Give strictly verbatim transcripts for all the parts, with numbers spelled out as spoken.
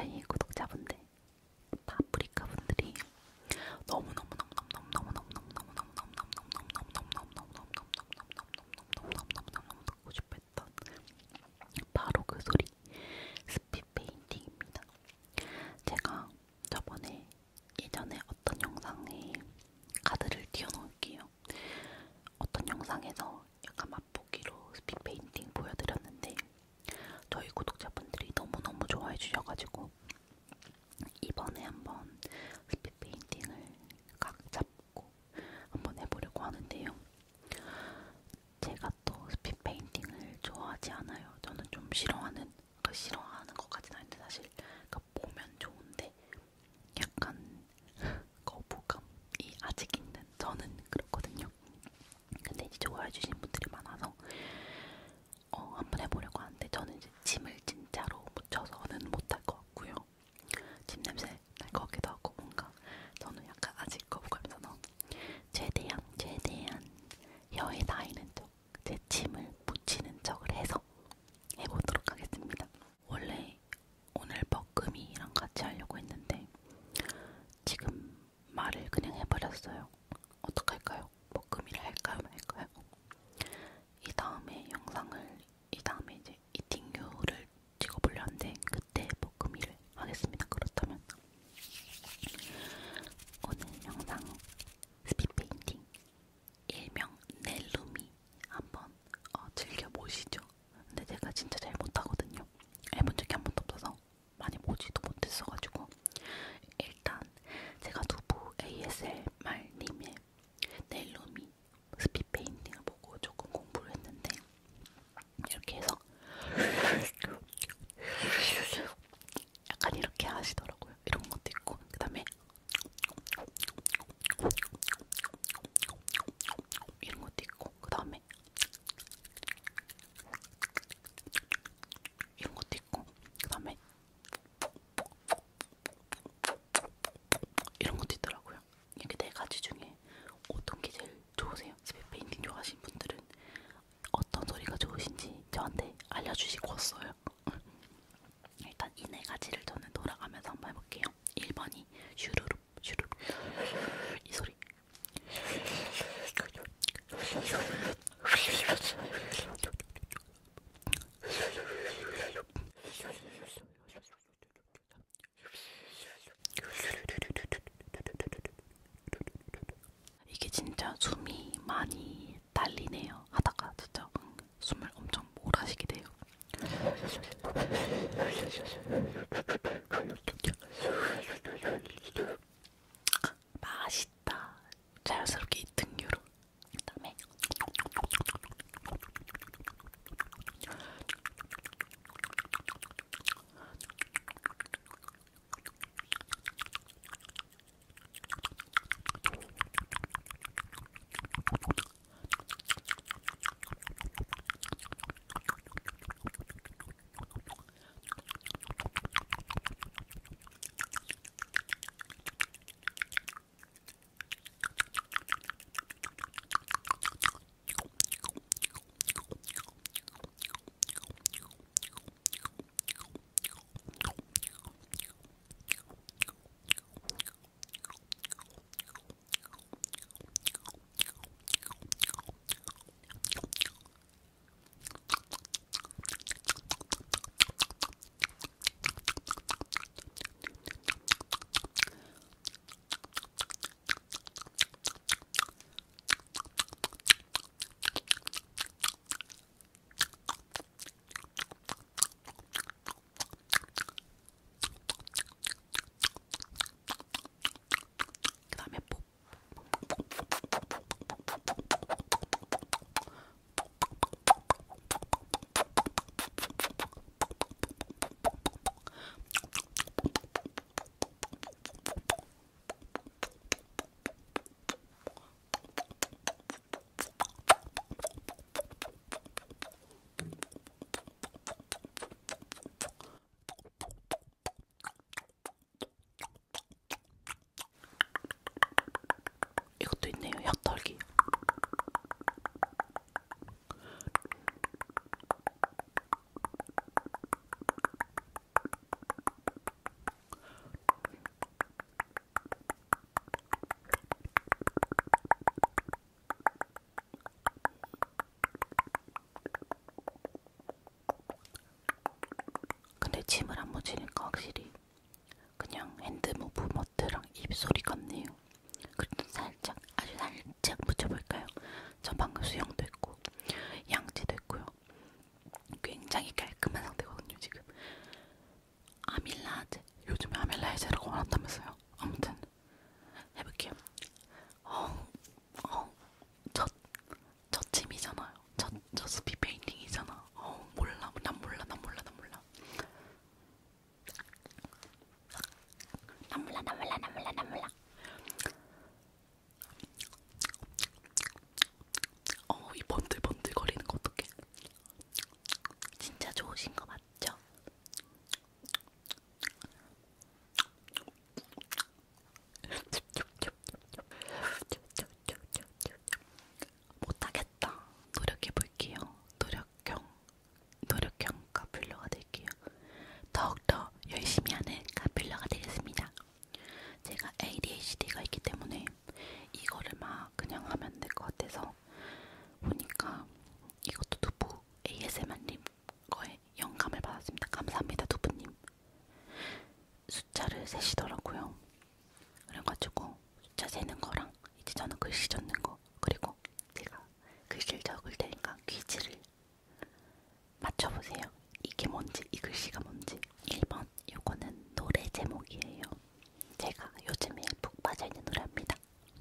저희 구독자분들, 파프리카 분들이 너무 너무 너무 너무 너무 너무 너무 너무 너무 너무 너무 너무 너무 너무 너무 너무 너무 너무 너무 듣고 싶었던 바로 그 소리, 스피드 페인팅입니다. 제가 저번에 예전에 어떤 영상에 카드를 띄워놓을게요. 어떤 영상에서 약간 맛보기로 스피드 페인팅 보여드렸는데 저희 구독자분들이 너무너무 좋아해 주셔가지고 이번에 한번 스피드 페인팅을 각 잡고 한번 해보려고 하는데요. 제가 또 스피드 페인팅을 좋아하지 않아요. 저는 좀 싫어하는, 그 싫어하는 것까지는 아닌데 사실 그 보면 좋은데 약간 거부감이 아직 있는 저는 그렇거든요. 근데 이제 좋아해주신 분들이 많아서 어, 한번 해보려고 하는데 저는 이제 침을 진짜로 묻혀서는 못할 것 같고요. 침 냄새 날 것 같기도 하고 뭔가 저는 약간 아직 거부감이 있어서 최대한 최대한 혀에 닿이는 쪽, 제 침을 묻히는 척을 해서 해보도록 하겠습니다. 원래 오늘 뻐끔이랑 같이 하려고 했는데 지금 말을 그냥 해버렸어요. 어떡할까요? 뻐끔이를 할까요 말까요? 이 다음에 영상을, 이 다음에 이제 이팅큐를 찍어보려는데 그때 뻐끔이를 하겠습니다. 그렇다면 오늘 영상 스피드 페인팅 일명 넬루미 한번 어, 즐겨보시죠. 근데 제가 진짜 잘 못하거든요. 해본 적이 한 번도 없어서 많이 보지도 못했어가지고 일단 제가 두부 에이에스엠알님의 넬루미 스피드 페인팅을 보고 조금 공부를 했는데 이렇게 해서 약간 이렇게 하시더라고요. 이런 것도 있고 그 다음에 이런 것도 있고 그 다음에 이런 것도 있고 그 다음에 이런 것도 있더라고요. 이렇게 네 가지 중에 어떤 게 제일 좋으세요? 스피드 페인팅 좋아하시는 분들은 어떤 소리가 좋으신지 저한테 알려주시고 왔어요. 일단 이 네 가지를 저는 돌아가면서 한번 해볼게요. 일 번이 슈루룩 슈루룩 이 소리. 이게 진짜 숨이 많이 달리네요. 하다가 진짜 숨을 엄청 몰아쉬게 돼요. 한다면서요. 아무튼 해볼게요. 어, 어, 첫, 첫 찜이잖아요. 첫, 첫 스피 페인팅이잖아. 어, 몰라, 난 몰라, 난 몰라, 난 몰라. 난 몰라, 난 몰라, 난 몰라, 난 몰라. 어, 이 번들번들 거리는 거 어떡해. 진짜 좋으신 거 맞죠? 못하겠다. 노력해볼게요. 노력형, 노력형 카필러가 될게요. 더욱더 열심히 하는 카필러가 되겠습니다. 제가 에이디에이치디가 있기 때문에 이거를 막 그냥 하면 될 것 같아서 보니까 이것도 두부 에이에스엠알님 거에 영감을 받았습니다. 감사합니다, 두부님. 숫자를 세시더라고요. 그래가지고 숫자 세는 거랑 이제 저는 글씨 적는 거 그리고 제가 글씨를 적을 테니까 퀴즈를 맞춰보세요. 이게 뭔지, 이 글씨가 뭔지. 일 번 요거는 노래 제목이에요. 제가 요즘에 푹 빠져있는 노래입니다.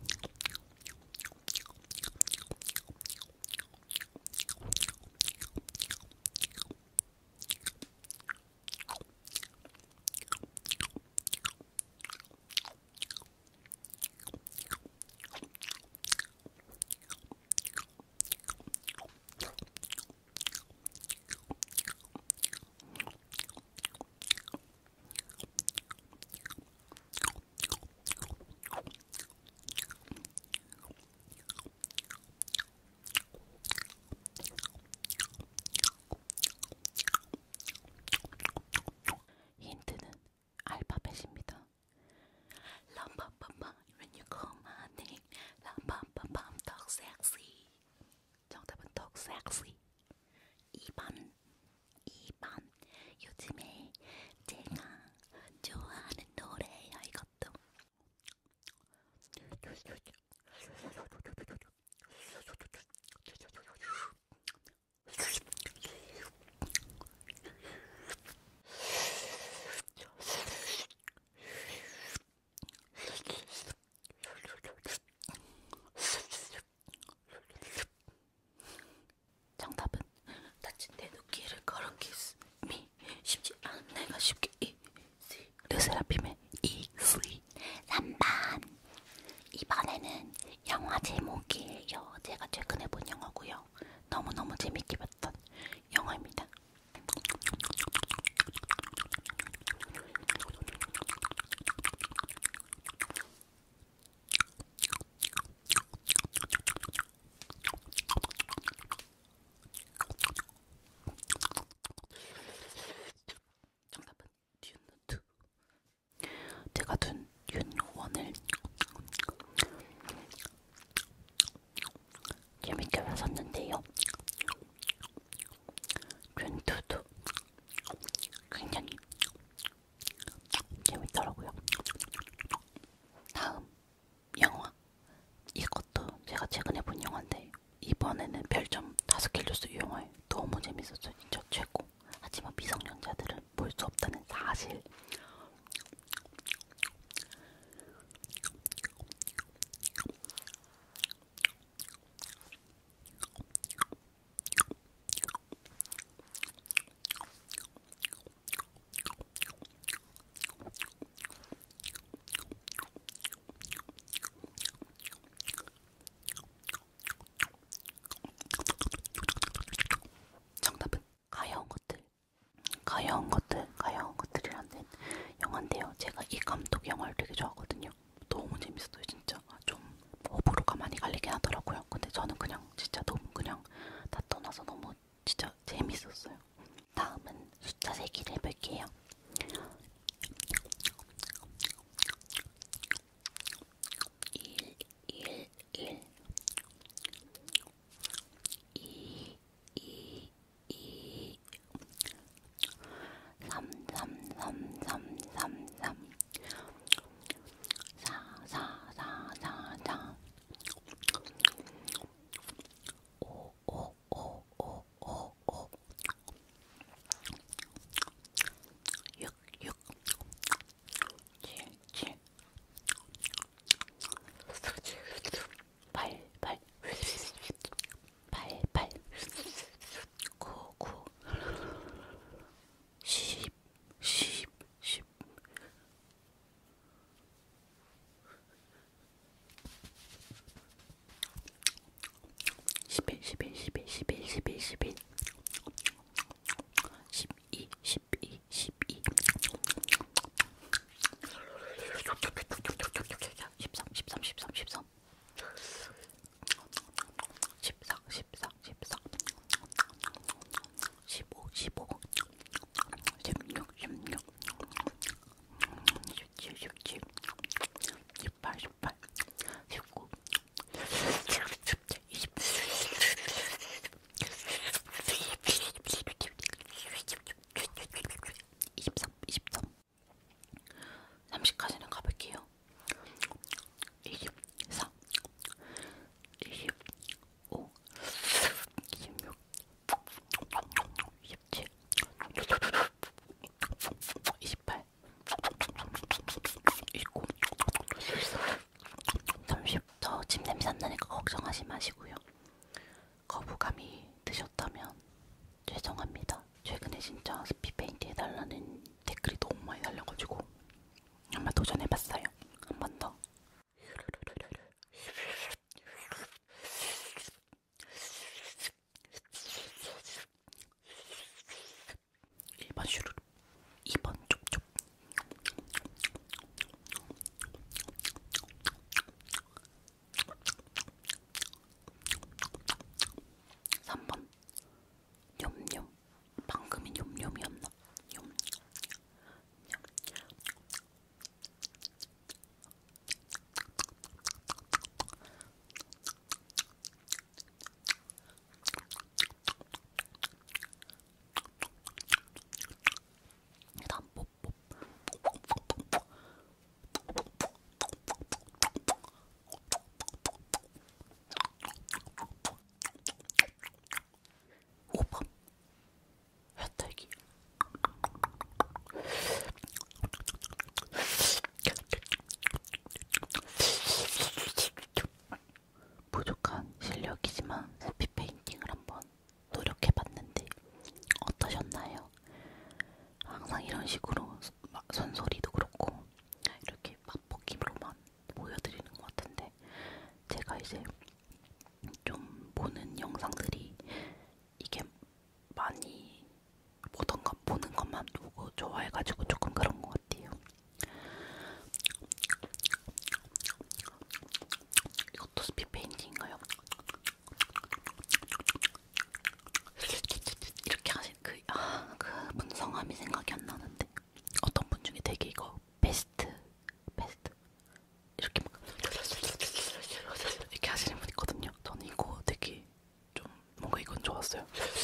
힌트는 알파벳입니다. 람밤밤밤 when you call my name 람밤밤밤 talk sexy. 정답은 talk sexy. 이 번 이 번 요즘에 제가 좋아하는 노래예요. 이것도 정답은 다친 내 눈길을 걸어 키스 미 쉽지 않은 내가 쉽게 이지 르세라핌의 이슬. 삼 번 이번에는 영화 제목이에요. 제가 최근에 본 영화고요. 너무너무 재밌게 봤던 영화입니다. 정답은 듄투. 제가 둔 듄원을 재밌게 봤었는데요. 듄투도 굉장히 재밌더라고요. 다음 영화 이것도 제가 최근에 본 영화인데 이번에는 별점 다섯 개를 줬어요. 이 영화에 너무 재밌었어요. 진짜 최고. 하지만 미성년자들은 볼 수 없다는 사실. 정답은 가여운 것들. 가여운 것들, 가여운 것들이라는 영화인데요. 제가 이 감독 영화를 되게 좋아하거든요. 너무 재밌었어요, 진짜. 좀 호불호가 많이 갈리긴 하더라고요. 근데 저는 그냥 진짜 너무 그냥 다 떠나서 너무 진짜 재밌었어요. 다음은 숫자 세기를 해볼게요. 일, 일, 일, 이, 이, 이, 삼, 삼, 삼, 삼, 삼, 삼, 삼십까지는 가볼게요. 이십사, 이십오, 이십육, 이십칠, 이십팔, 이십구, 삼십. 저 집 냄새 안 나니까 걱정하지 마시고요. 거부감이 드셨다면 죄송합니다. 최근에 진짜 스피 페인트 해달라는 댓글이 너무 많이 달려가지고 한번 도전해봤어요. 한 번 더. 일 번 슈루루, 이 번 쪽쪽, 삼 번 뇸뇸. 방금이 뇸뇸이었나? 뇸. 다음 뽀뽀. 오 번 혈탈기. 부족한 실력이지만 스피 페인팅을 한번 노력해봤는데 어떠셨나요? 항상 이런 식으로 선소리도 그렇고 이렇게 맛보기로만 보여드리는 것 같은데 제가 이제 좀 보는 영상들이 이게 많이 보던 것, 보는 것만 보고 좋아해가지고 조금 그런 것 같아요. 이것도 스피 페인팅인가요? 이렇게 하신 그, 아, 그분 성함이 생각이 안 나는데 어떤 분 중에 되게 이거 베스트, 베스트 이렇게 막 이렇게 하시는 분 있거든요. 저는 이거 되게 좀 뭔가 이건 좋았어요.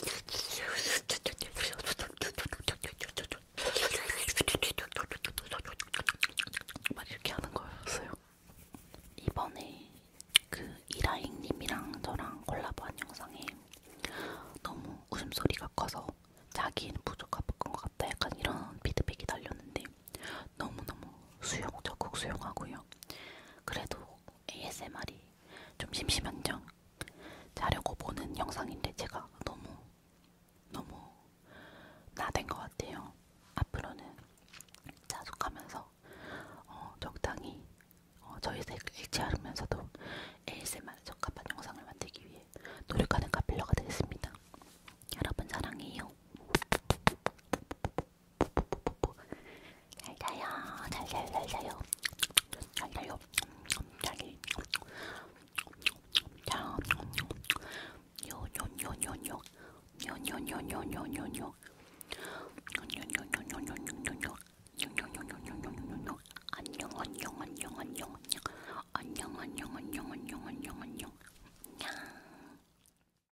막 이렇게 하는 거였어요. 이번에 그 이라잉님이랑 저랑 콜라보한 영상에 너무 웃음소리가 커서 자기는 부족한 것 같다 약간 이런 피드백이 달렸는데 너무너무 수용, 적극 수용하고요. 그래도 에이에스엠알이 좀 심심한정 자려고 보는 영상인데 제가 너무 너무 나댄 것 같아요. 앞으로는 자숙하면서 어, 적당히 어, 저의 색을 일치하면서도 에이에스엠알에 적합한 영상을 만들기 위해 노력하는 카필러가 되겠습니다. 여러분 사랑해요. 잘 자요. 잘 자요. 잘 자요. 잘 자요. 자기. 자, 요요요요요. 요요요요요요요. 요요요요요.